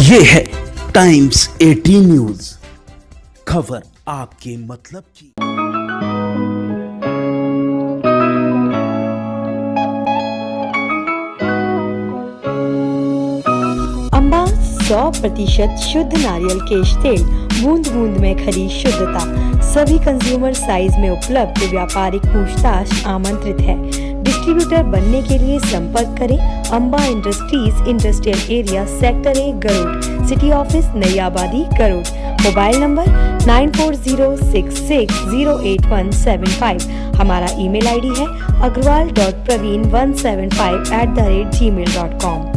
ये है times 18 news, खबर आपके मतलब की। अंबा 100% शुद्ध नारियल केश तेल, बूंद बूंद में खरी शुद्धता, सभी कंज्यूमर साइज में उपलब्ध, व्यापारिक पूछताछ आमंत्रित है। डिस्ट्रीब्यूटर बनने के लिए संपर्क करें Amba industries, industrial area, sector A, Garud, city office, Nai Abadi, Garuda. Mobile number 9406608175। हमारा ईमेल आईडी है agrawal.praveen175@gmail.com।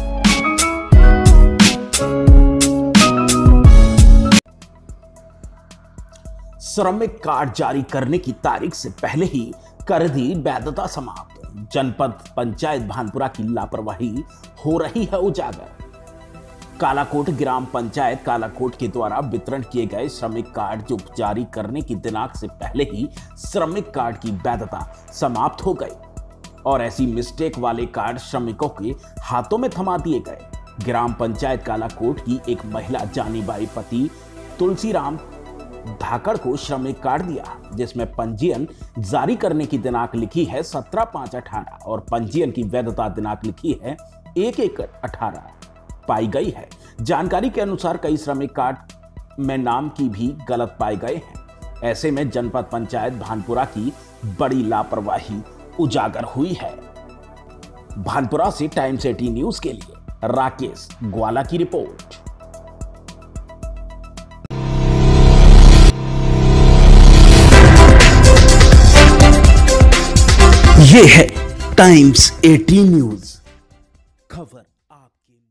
श्रमिक कार्ड जारी करने की तारीख से पहले ही कर दी वैधता समाप्त। जनपद पंचायत भानपुरा की लापरवाही हो रही है उजागर। कालाकोट ग्राम पंचायत कालाकोट के द्वारा वितरण किए गए श्रमिक कार्ड जो जारी करने की दिनांक से पहले ही श्रमिक कार्ड की वैधता समाप्त हो गई और ऐसी मिस्टेक वाले कार्ड श्रमिकों के हाथों में थमा दिए गए। ग्राम पंचायत कालाकोट की एक महिला जानी बाई पति तुलसीराम धाकड़ को श्रमिक कार्ड दिया, जिसमें पंजीयन जारी करने की दिनांक लिखी है 17/5/18 और पंजीयन की वैधता दिनांक लिखी है 1/1/18 पाई गई है। जानकारी के अनुसार कई श्रमिक कार्ड में नाम की भी गलत पाए गए हैं। ऐसे में जनपद पंचायत भानपुरा की बड़ी लापरवाही उजागर हुई है। भानपुरा से टाइम्स 18 न्यूज के लिए राकेश ग्वाला की रिपोर्ट। ये है टाइम्स 18 न्यूज, खबर आपके